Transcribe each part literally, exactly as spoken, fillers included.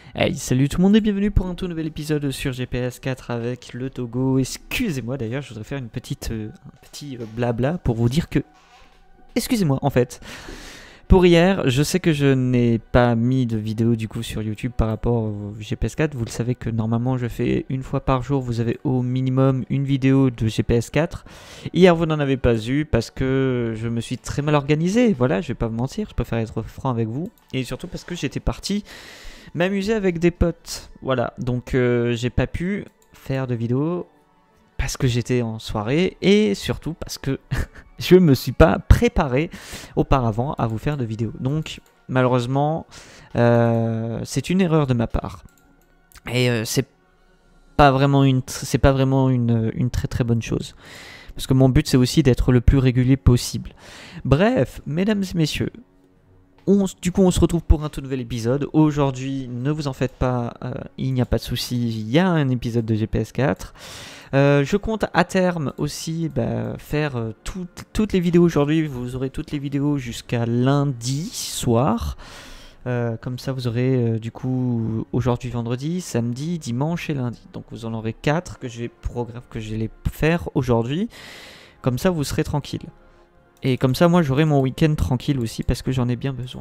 Hey, salut tout le monde et bienvenue pour un tout nouvel épisode sur G P S quatre avec le Togo. Excusez-moi d'ailleurs, je voudrais faire une petite, euh, un petit euh, blabla pour vous dire que... Excusez-moi en fait. Pour hier, je sais que je n'ai pas mis de vidéo du coup sur YouTube par rapport au G P S quatre. Vous le savez que normalement je fais une fois par jour, vous avez au minimum une vidéo de G P S quatre. Hier vous n'en avez pas eu parce que je me suis très mal organisé. Voilà, je vais pas vous mentir, je préfère être franc avec vous. Et surtout parce que j'étais parti m'amuser avec des potes. Voilà, donc euh, j'ai pas pu faire de vidéo parce que j'étais en soirée et surtout parce que je me suis pas préparé auparavant à vous faire de vidéos. Donc malheureusement, euh, c'est une erreur de ma part. Et euh, c'est pas vraiment une, c'est pas vraiment une, une très très bonne chose. Parce que mon but c'est aussi d'être le plus régulier possible. Bref, mesdames et messieurs, On, du coup, on se retrouve pour un tout nouvel épisode. Aujourd'hui, ne vous en faites pas, euh, il n'y a pas de souci, il y a un épisode de G P S quatre. Euh, je compte à terme aussi bah, faire euh, tout, toutes les vidéos aujourd'hui. Vous aurez toutes les vidéos jusqu'à lundi soir. Euh, comme ça, vous aurez euh, du coup aujourd'hui vendredi, samedi, dimanche et lundi. Donc vous en aurez quatre que je vais, que je vais les faire aujourd'hui. Comme ça, vous serez tranquille. Et comme ça, moi, j'aurai mon week-end tranquille aussi parce que j'en ai bien besoin.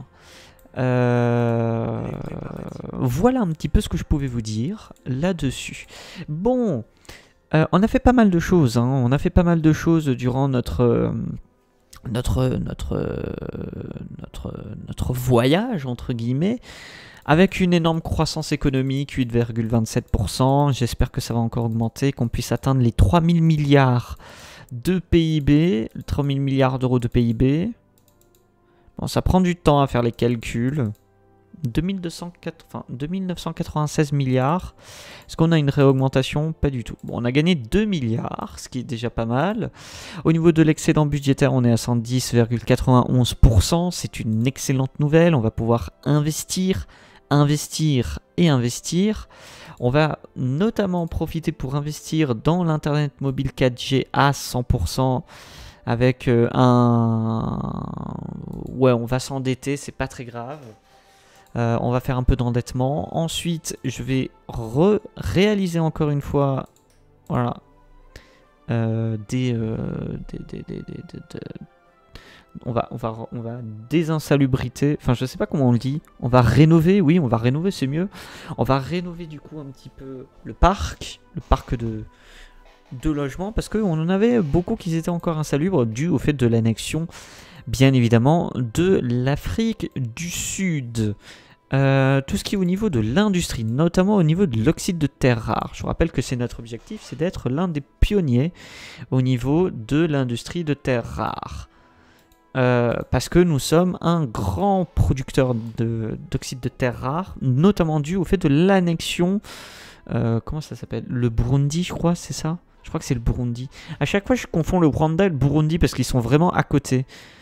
Euh... Voilà un petit peu ce que je pouvais vous dire là-dessus. Bon, euh, on a fait pas mal de choses. Hein. On a fait pas mal de choses durant notre... Euh, notre, notre, euh, notre, notre voyage, entre guillemets, avec une énorme croissance économique, huit virgule vingt-sept pour cent. J'espère que ça va encore augmenter, qu'on puisse atteindre les trois mille milliards de P I B, trois mille milliards d'euros de P I B. Bon, ça prend du temps à faire les calculs. deux mille deux cent quatre, enfin, deux mille neuf cent quatre-vingt-seize milliards. Est-ce qu'on a une réaugmentation? Pas du tout. Bon, on a gagné deux milliards, ce qui est déjà pas mal. Au niveau de l'excédent budgétaire, on est à cent dix virgule quatre-vingt-onze pour cent. C'est une excellente nouvelle. On va pouvoir investir, investir et investir. On va notamment profiter pour investir dans l'internet mobile quatre G à cent pour cent avec euh, un... Ouais, on va s'endetter, c'est pas très grave. Euh, on va faire un peu d'endettement. Ensuite, je vais réaliser encore une fois voilà, euh, des, euh, des, des, des, des, des, des On va, on, va, on va désinsalubriter, enfin je sais pas comment on le dit, on va rénover, oui on va rénover c'est mieux, on va rénover du coup un petit peu le parc, le parc de, de logements, parce qu'on en avait beaucoup qui étaient encore insalubres dû au fait de l'annexion, bien évidemment, de l'Afrique du Sud. Euh, tout ce qui est au niveau de l'industrie, notamment au niveau de l'oxyde de terre rare. Je vous rappelle que c'est notre objectif, c'est d'être l'un des pionniers au niveau de l'industrie de terre rare. Euh, parce que nous sommes un grand producteur d'oxyde de, de terre rare, notamment dû au fait de l'annexion, euh, comment ça s'appelle? Le Burundi, je crois, c'est ça? Je crois que c'est le Burundi. À chaque fois, je confonds le Rwanda et le Burundi parce qu'ils sont vraiment à côté.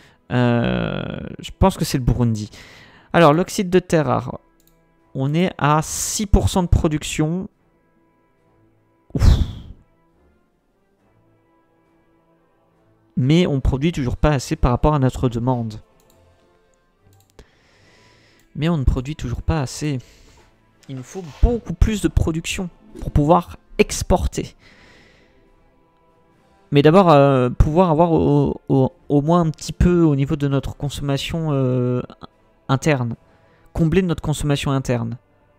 Euh, je pense que c'est le Burundi. Alors, l'oxyde de terre rare, on est à six pour cent de production. Ouf. Mais on produit toujours pas assez par rapport à notre demande. Mais on ne produit toujours pas assez. Il nous faut beaucoup plus de production pour pouvoir exporter. Mais d'abord, euh, pouvoir avoir au, au, au moins un petit peu au niveau de notre consommation euh, interne. Combler notre consommation interne.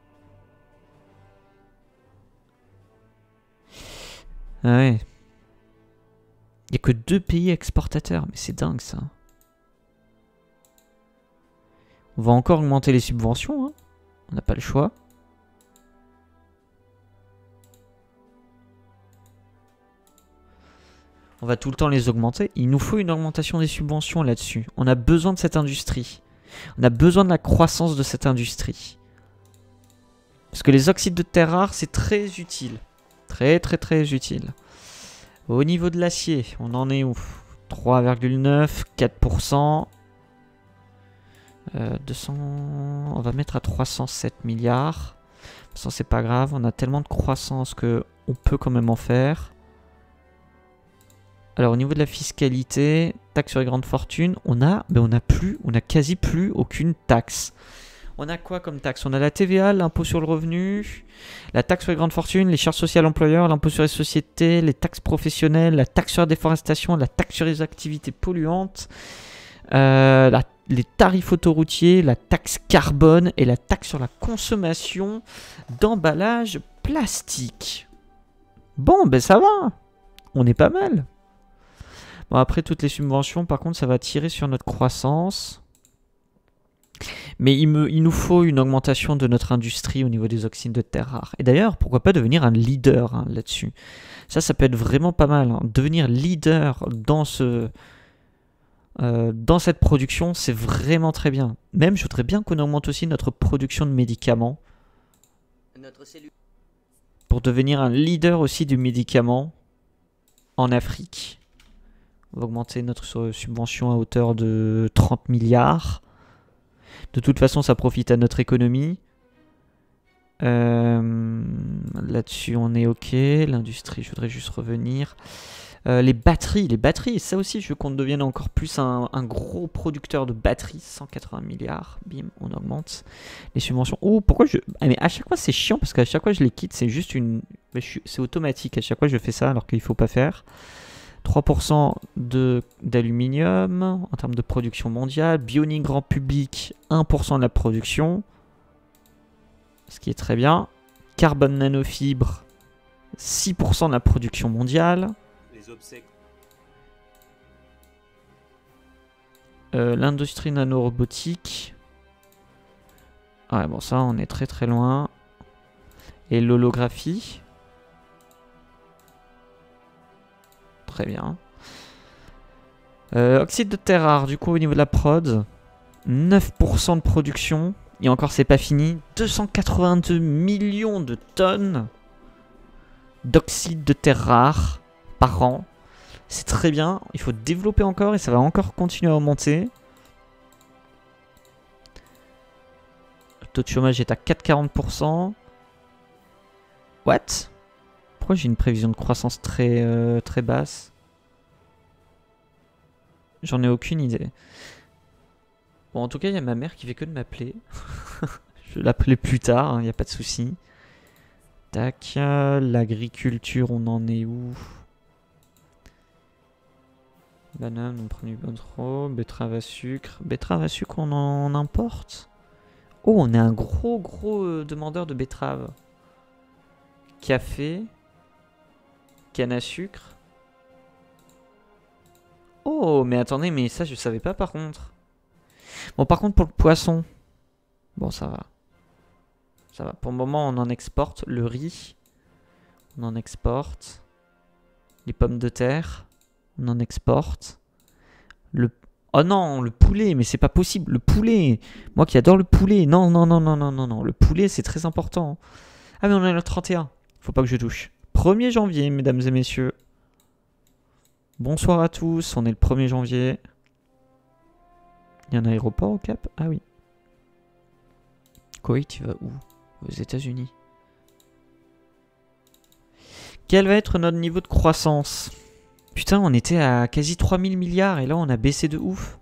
Ah ouais. Il n'y a que deux pays exportateurs, mais c'est dingue ça. On va encore augmenter les subventions, hein. On n'a pas le choix. On va tout le temps les augmenter. Il nous faut une augmentation des subventions là-dessus. On a besoin de cette industrie. On a besoin de la croissance de cette industrie. Parce que les oxydes de terre rares, c'est très utile. Très très très utile. Au niveau de l'acier, on en est où? trois virgule neuf, quatre pour cent. Euh, deux cents... On va mettre à trois cent sept milliards. Ça c'est pas grave, on a tellement de croissance que on peut quand même en faire. Alors au niveau de la fiscalité, taxe sur les grandes fortunes, on a, ben on a plus, on a quasi plus aucune taxe. On a quoi comme taxe? On a la T V A, l'impôt sur le revenu, la taxe sur les grandes fortunes, les charges sociales employeurs, l'impôt sur les sociétés, les taxes professionnelles, la taxe sur la déforestation, la taxe sur les activités polluantes, euh, la, les tarifs autoroutiers, la taxe carbone et la taxe sur la consommation d'emballage plastique. Bon, ben ça va. On est pas mal. Bon, après, toutes les subventions, par contre, ça va tirer sur notre croissance. Mais il, me, il nous faut une augmentation de notre industrie au niveau des oxydes de terres rares. Et d'ailleurs, pourquoi pas devenir un leader hein, là-dessus. Ça, ça peut être vraiment pas mal. Hein. Devenir leader dans, ce, euh, dans cette production, c'est vraiment très bien. Même, je voudrais bien qu'on augmente aussi notre production de médicaments. Notre cellule. Pour devenir un leader aussi du médicament en Afrique. On va augmenter notre subvention à hauteur de trente milliards. De toute façon, ça profite à notre économie. Euh, Là-dessus, on est OK. L'industrie, je voudrais juste revenir. Euh, les batteries, les batteries, ça aussi, je veux qu'on devienne encore plus un, un gros producteur de batteries. cent quatre-vingts milliards. Bim, on augmente. Les subventions. Oh, pourquoi je... Ah, mais à chaque fois, c'est chiant parce qu'à chaque fois, je les quitte. C'est juste une... C'est automatique. À chaque fois, je fais ça alors qu'il ne faut pas faire. trois pour cent d'aluminium en termes de production mondiale. Bionic grand public, un pour cent de la production. Ce qui est très bien. Carbone nanofibre, six pour cent de la production mondiale. Les obsèques. Euh, L'industrie nanorobotique. Ouais, bon, ça, on est très très loin. Et l'holographie. Très bien. Euh, oxyde de terre rare, du coup, au niveau de la prod, neuf pour cent de production. Et encore, c'est pas fini. deux cent quatre-vingt-deux millions de tonnes d'oxyde de terre rare par an. C'est très bien. Il faut développer encore et ça va encore continuer à augmenter. Le taux de chômage est à quatre virgule quarante pour cent. What? Pourquoi j'ai une prévision de croissance très, euh, très basse? J'en ai aucune idée. Bon, en tout cas, il y a ma mère qui fait que de m'appeler. Je vais l'appeler plus tard, il hein, n'y a pas de souci. Tac, l'agriculture, on en est où? Banane, on prend du trop. Betterave à sucre. Betterave à sucre, on en importe? Oh, on est un gros, gros euh, demandeur de betterave. Café. Canne à sucre. Oh, mais attendez, mais ça, je savais pas par contre. Bon, par contre, pour le poisson. Bon, ça va. Ça va. Pour le moment, on en exporte. Le riz. On en exporte. Les pommes de terre. On en exporte. Le... Oh non, le poulet, mais c'est pas possible. Le poulet. Moi qui adore le poulet. Non, non, non, non, non, non, non. Le poulet, c'est très important. Ah, mais on est le trente et un. Faut pas que je touche. premier janvier, mesdames et messieurs. Bonsoir à tous. On est le premier janvier. Il y a un aéroport au Cap? Ah oui. Koweït, tu vas où? Aux États-Unis. Quel va être notre niveau de croissance? Putain, on était à quasi trois mille milliards et là on a baissé de ouf.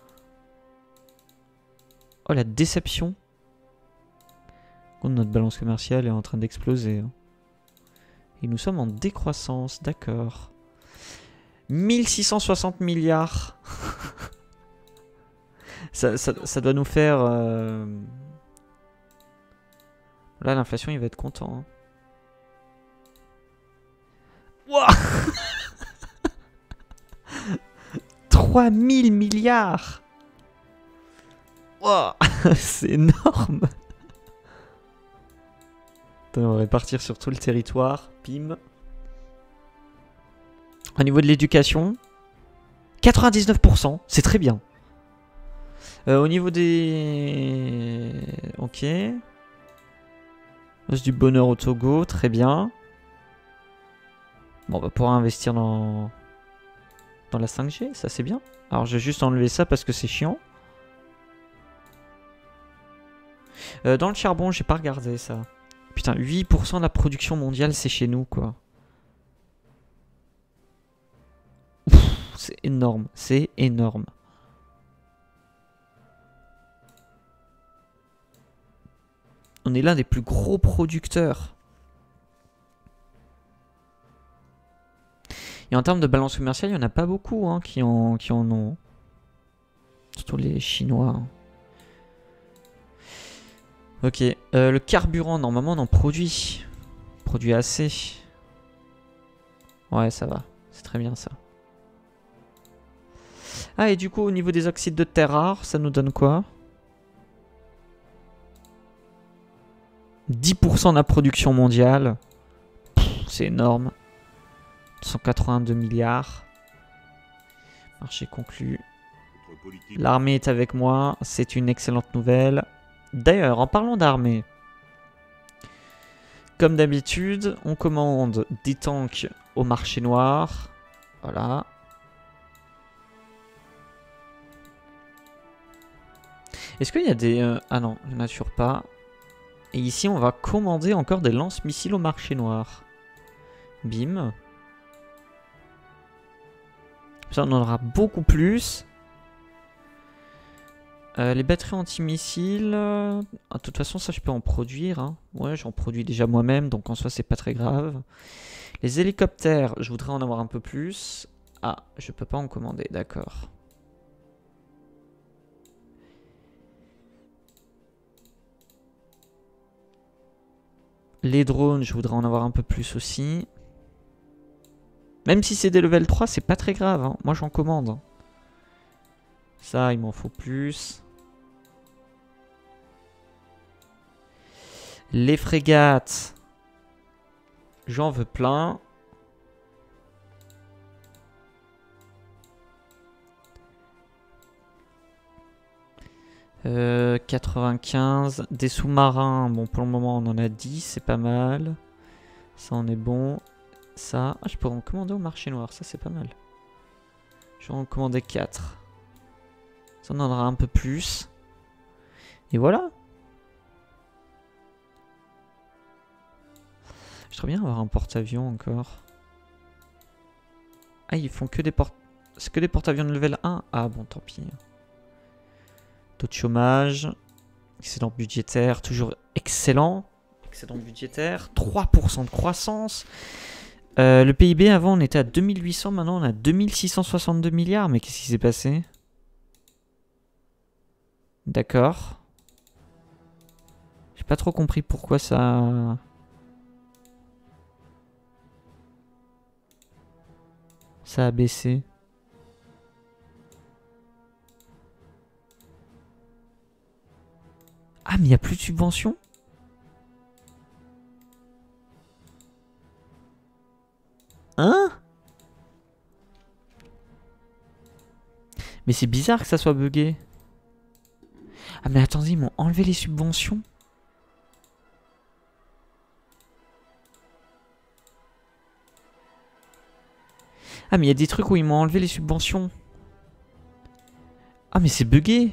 Oh la déception. Notre balance commerciale est en train d'exploser. Et nous sommes en décroissance, d'accord. mille six cent soixante milliards. ça, ça, ça doit nous faire... Euh... Là l'inflation il va être content. Hein. Wow trois mille milliards. Wow c'est énorme. Attends, on va répartir sur tout le territoire. Pim. Au niveau de l'éducation, quatre-vingt-dix-neuf pour cent, c'est très bien. Euh, au niveau des... Ok. C'est du bonheur au Togo, très bien. Bon, on va pouvoir investir dans... Dans la cinq G, ça c'est bien. Alors je vais juste enlever ça parce que c'est chiant. Euh, dans le charbon, j'ai pas regardé ça. Putain, huit pour cent de la production mondiale, c'est chez nous, quoi. C'est énorme, c'est énorme. On est l'un des plus gros producteurs. Et en termes de balance commerciale, il n'y en a pas beaucoup hein, qui, en, qui en ont. Surtout les Chinois. Hein. Ok. Euh, le carburant, normalement, on en produit. On produit assez. Ouais, ça va. C'est très bien ça. Ah, et du coup, au niveau des oxydes de terre rares, ça nous donne quoi? dix pour cent de la production mondiale. C'est énorme. cent quatre-vingt-deux milliards. Marché conclu. L'armée est avec moi. C'est une excellente nouvelle. D'ailleurs, en parlant d'armée, comme d'habitude, on commande des tanks au marché noir. Voilà. Est-ce qu'il y a des... Euh... Ah non, il n'y en a toujours pas. Et ici, on va commander encore des lance-missiles au marché noir. Bim. Ça, on en aura beaucoup plus. Euh, les batteries anti-missiles... Euh... De toute façon, ça, je peux en produire. Hein. Ouais, j'en produis déjà moi-même, donc en soi, c'est pas très grave. Les hélicoptères, je voudrais en avoir un peu plus. Ah, je peux pas en commander, d'accord. Les drones, je voudrais en avoir un peu plus aussi. Même si c'est des level trois, c'est pas très grave. Hein. Moi, j'en commande. Ça, il m'en faut plus. Les frégates. J'en veux plein. Euh, quatre-vingt-quinze. Des sous-marins. Bon, pour le moment, on en a dix. C'est pas mal. Ça, on est bon. Ça. Ah, je peux en commander au marché noir. Ça, c'est pas mal. Je vais en commander quatre. Ça, on en aura un peu plus. Et voilà. J'aimerais bien avoir un porte-avions encore. Ah, ils font que des porte... C'est que des porte-avions de level un. Ah, bon, tant pis. Taux de chômage. Excédent budgétaire. Toujours excellent. Excédent budgétaire. trois pour cent de croissance. Euh, le P I B, avant, on était à deux mille huit cents. Maintenant, on a deux mille six cent soixante-deux milliards. Mais qu'est-ce qui s'est passé? D'accord. J'ai pas trop compris pourquoi ça... Ça a baissé. Ah, mais il n'y a plus de subvention? Hein? Mais c'est bizarre que ça soit bugué. Ah, mais attendez, ils m'ont enlevé les subventions. Ah, mais il y a des trucs où ils m'ont enlevé les subventions. Ah, mais c'est bugué.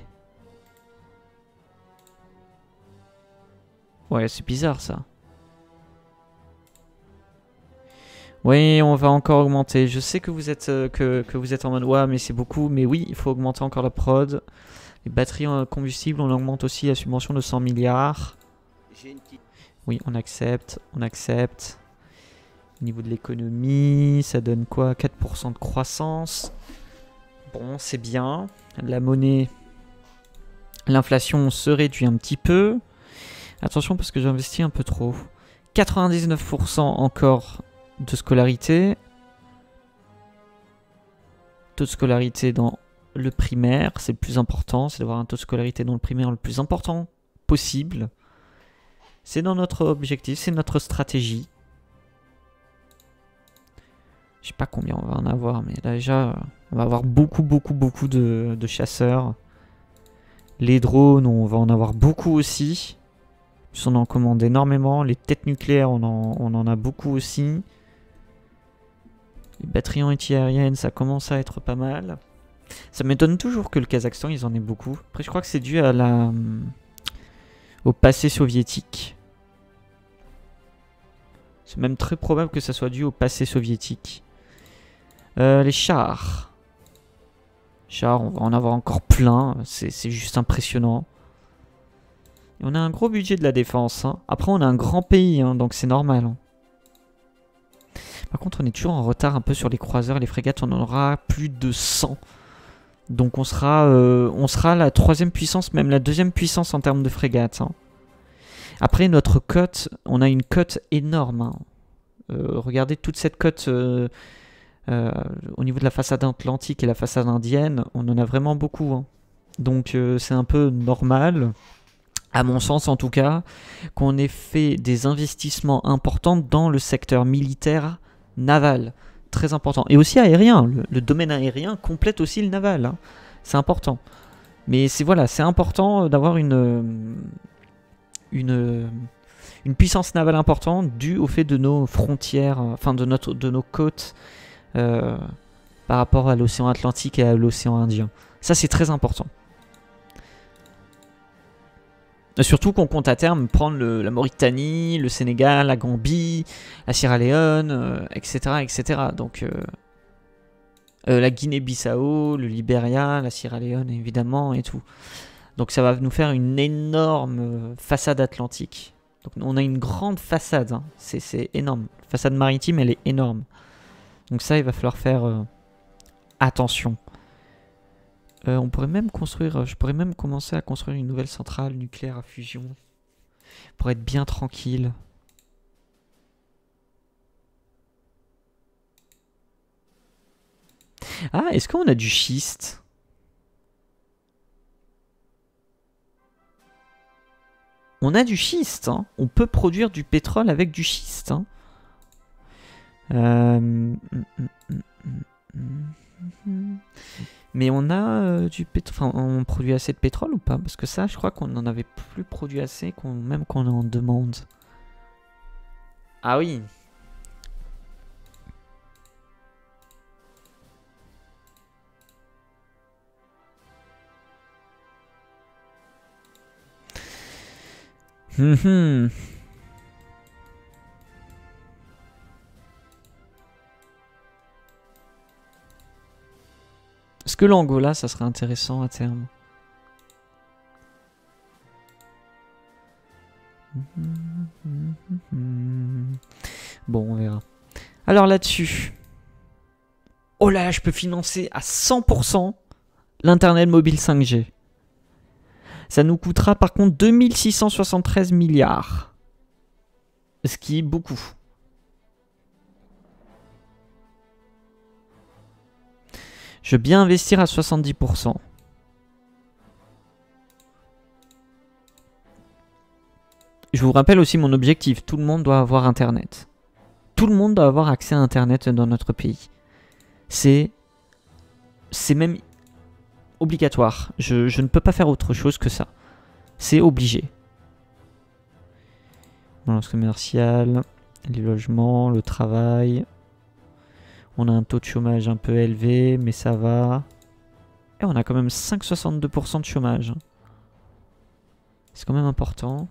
Ouais, c'est bizarre ça. Oui, on va encore augmenter. Je sais que vous êtes, euh, que, que vous êtes en mode ouais, mais c'est beaucoup. Mais oui, il faut augmenter encore la prod. Les batteries en combustible, on augmente aussi la subvention de cent milliards. Oui, on accepte, on accepte. Au niveau de l'économie, ça donne quoi? quatre pour cent de croissance. Bon, c'est bien. La monnaie, l'inflation se réduit un petit peu. Attention parce que j'ai investi un peu trop. quatre-vingt-dix-neuf pour cent encore de scolarité. Taux de scolarité dans le primaire, c'est le plus important. C'est d'avoir un taux de scolarité dans le primaire le plus important possible. C'est dans notre objectif, c'est notre stratégie. Je sais pas combien on va en avoir, mais là déjà, on va avoir beaucoup, beaucoup, beaucoup de, de chasseurs. Les drones, on va en avoir beaucoup aussi. On en commande énormément. Les têtes nucléaires, on en, on en a beaucoup aussi. Les batteries anti-aériennes, ça commence à être pas mal. Ça m'étonne toujours que le Kazakhstan, ils en aient beaucoup. Après, je crois que c'est dû à la, au passé soviétique. C'est même très probable que ça soit dû au passé soviétique. Euh, les chars. Chars, on va en avoir encore plein. C'est juste impressionnant. Et on a un gros budget de la défense. Hein. Après, on a un grand pays, hein, donc c'est normal. Hein. Par contre, on est toujours en retard un peu sur les croiseurs et les frégates. On en aura plus de cent. Donc on sera, euh, on sera la troisième puissance, même la deuxième puissance en termes de frégates. Hein. Après, notre cote, on a une cote énorme. Hein. Euh, regardez toute cette cote euh, euh, au niveau de la façade atlantique et la façade indienne. On en a vraiment beaucoup. Hein. Donc euh, c'est un peu normal, à mon sens en tout cas, qu'on ait fait des investissements importants dans le secteur militaire naval. Très important. Et aussi aérien. Le, le domaine aérien complète aussi le naval. Hein. C'est important. Mais c'est voilà, c'est important d'avoir une, une, une puissance navale importante due au fait de nos frontières, enfin de, notre, de nos côtes euh, par rapport à l'océan Atlantique et à l'océan Indien. Ça, c'est très important. Surtout qu'on compte à terme prendre le, la Mauritanie, le Sénégal, la Gambie, la Sierra Leone, euh, et cetera, et cetera. Donc euh, euh, la Guinée-Bissau, le Libéria, la Sierra Leone évidemment et tout. Donc ça va nous faire une énorme façade atlantique. Donc on a une grande façade, hein. C'est énorme. La façade maritime, elle est énorme. Donc ça, il va falloir faire euh, attention. Euh, on pourrait même construire, je pourrais même commencer à construire une nouvelle centrale nucléaire à fusion pour être bien tranquille. Ah, est-ce qu'on a du schiste? On a du schiste, hein. On peut produire du pétrole avec du schiste. Hein. Euh... Mais on a euh, du pétrole, enfin, on produit assez de pétrole ou pas? Parce que ça, je crois qu'on n'en avait plus produit assez, qu'on même qu'on en demande. Ah oui. Hum Est-ce que l'Angola, ça serait intéressant à terme? Bon, on verra. Alors là-dessus. Oh là là, je peux financer à cent pour cent l'Internet mobile cinq G. Ça nous coûtera par contre deux mille six cent soixante-treize milliards. Ce qui est beaucoup. Je veux bien investir à soixante-dix pour cent. Je vous rappelle aussi mon objectif. Tout le monde doit avoir Internet. Tout le monde doit avoir accès à Internet dans notre pays. C'est... C'est même obligatoire. Je, je ne peux pas faire autre chose que ça. C'est obligé. Balance commerciale, les logements, le travail. On a un taux de chômage un peu élevé, mais ça va. Et on a quand même cinq virgule soixante-deux pour cent de chômage. C'est quand même important.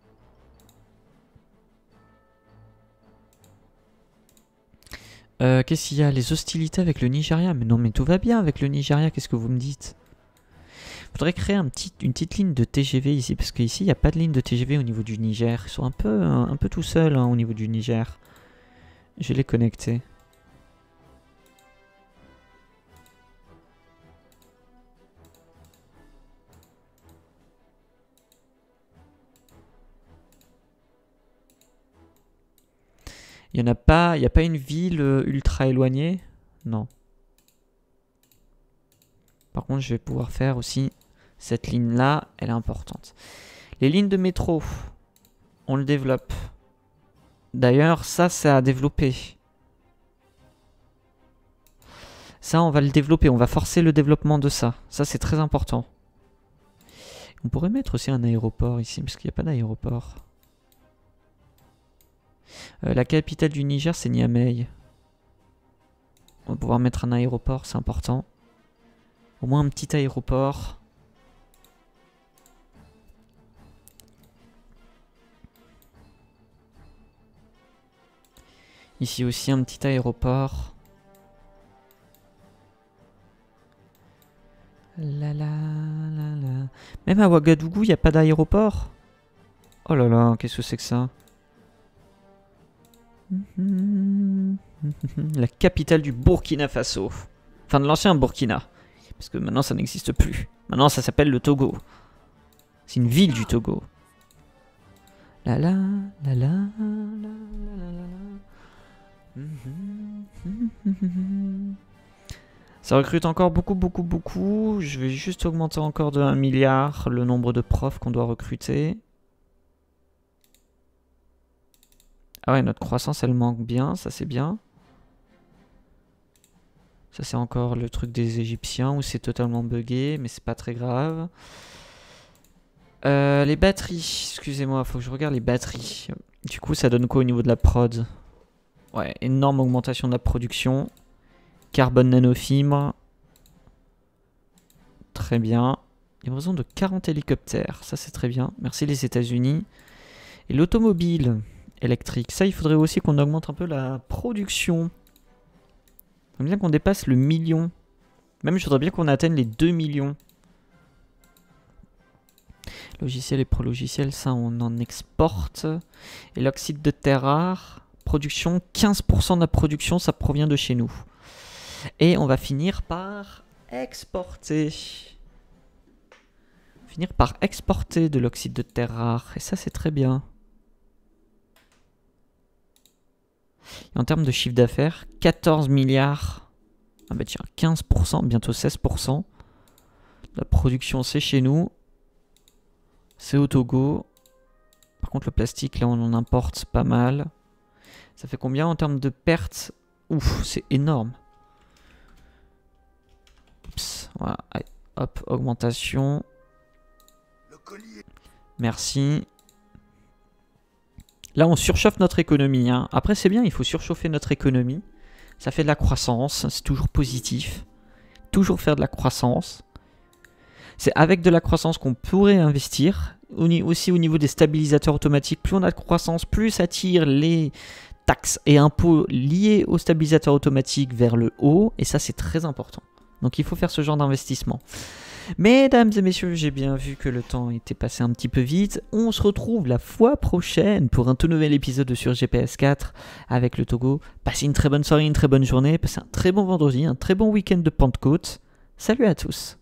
Euh, Qu'est-ce qu'il y a? Les hostilités avec le Nigeria? Mais non, mais tout va bien avec le Nigeria, qu'est-ce que vous me dites? Faudrait créer un petit, une petite ligne de T G V ici, parce qu'ici, il n'y a pas de ligne de T G V au niveau du Niger. Ils sont un peu, un, un peu tout seuls hein, au niveau du Niger. Je vais les connecter. Il n'y en a pas, il n'y a pas une ville ultra éloignée? Non. Par contre, je vais pouvoir faire aussi cette ligne-là, elle est importante. Les lignes de métro, on le développe. D'ailleurs, ça, c'est à développer. Ça, on va le développer, on va forcer le développement de ça. Ça, c'est très important. On pourrait mettre aussi un aéroport ici, parce qu'il n'y a pas d'aéroport. Euh, la capitale du Niger, c'est Niamey. On va pouvoir mettre un aéroport, c'est important. Au moins un petit aéroport. Ici aussi un petit aéroport. La la la la. Même à Ouagadougou, il n'y a pas d'aéroport. Oh là là, qu'est-ce que c'est que ça? La capitale du Burkina Faso. Enfin, de l'ancien Burkina. Parce que maintenant, ça n'existe plus. Maintenant, ça s'appelle le Togo. C'est une ville du Togo. La la, la la, la la la la. Ça recrute encore beaucoup, beaucoup, beaucoup. Je vais juste augmenter encore de un milliard le nombre de profs qu'on doit recruter. Ah ouais, notre croissance, elle manque bien. Ça, c'est bien. Ça, c'est encore le truc des Égyptiens où c'est totalement buggé, mais c'est pas très grave. Euh, les batteries, excusez-moi, faut que je regarde les batteries. Du coup, ça donne quoi au niveau de la prod? Ouais, énorme augmentation de la production. Carbone nanofibre. Très bien. Livraison de quarante hélicoptères, ça c'est très bien. Merci les États-Unis. Et l'automobile électrique, ça il faudrait aussi qu'on augmente un peu la production. J'aime bien qu'on dépasse le million. Même je voudrais bien qu'on atteigne les deux millions. Logiciel et pro-logiciel, ça on en exporte. Et l'oxyde de terre rare, production, quinze pour cent de la production, ça provient de chez nous. Et on va finir par exporter. Finir par exporter de l'oxyde de terre rare. Et ça c'est très bien. Et en termes de chiffre d'affaires, quatorze milliards. Ah bah tiens, quinze pour cent, bientôt seize pour cent. La production c'est chez nous. C'est au Togo. Par contre le plastique là on en importe pas mal. Ça fait combien en termes de pertes? Ouf, c'est énorme. Oups, voilà, allez, hop, augmentation. Merci. Là on surchauffe notre économie, hein. Après c'est bien, il faut surchauffer notre économie. Ça fait de la croissance, c'est toujours positif. Toujours faire de la croissance. C'est avec de la croissance qu'on pourrait investir. Aussi au niveau des stabilisateurs automatiques, plus on a de croissance, plus ça tire les taxes et impôts liés aux stabilisateurs automatiques vers le haut. Et ça c'est très important. Donc il faut faire ce genre d'investissement. Mesdames et messieurs, j'ai bien vu que le temps était passé un petit peu vite. On se retrouve la fois prochaine pour un tout nouvel épisode sur G P S quatre avec le Togo. Passez une très bonne soirée, une très bonne journée. Passez un très bon vendredi, un très bon week-end de Pentecôte. Salut à tous.